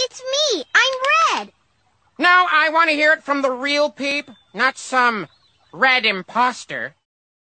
It's me. I'm Red. No, I want to hear it from the real peep, not some red imposter.